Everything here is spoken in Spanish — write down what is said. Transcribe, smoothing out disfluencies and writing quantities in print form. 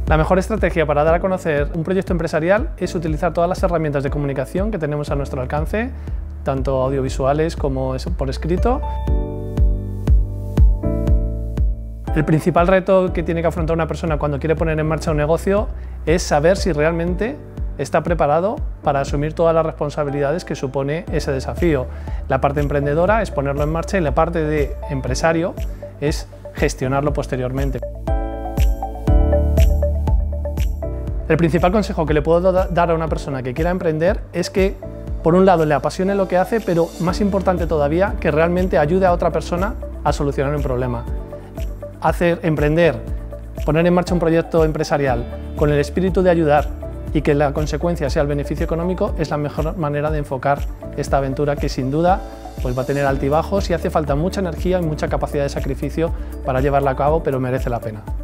La mejor estrategia para dar a conocer un proyecto empresarial es utilizar todas las herramientas de comunicación que tenemos a nuestro alcance, tanto audiovisuales como por escrito. El principal reto que tiene que afrontar una persona cuando quiere poner en marcha un negocio es saber si realmente está preparado para asumir todas las responsabilidades que supone ese desafío. La parte emprendedora es ponerlo en marcha y la parte de empresario es gestionarlo posteriormente. El principal consejo que le puedo dar a una persona que quiera emprender es que, por un lado, le apasione lo que hace, pero más importante todavía, que realmente ayude a otra persona a solucionar un problema. Emprender, poner en marcha un proyecto empresarial con el espíritu de ayudar y que la consecuencia sea el beneficio económico es la mejor manera de enfocar esta aventura, que sin duda va a tener altibajos y hace falta mucha energía y mucha capacidad de sacrificio para llevarla a cabo, pero merece la pena.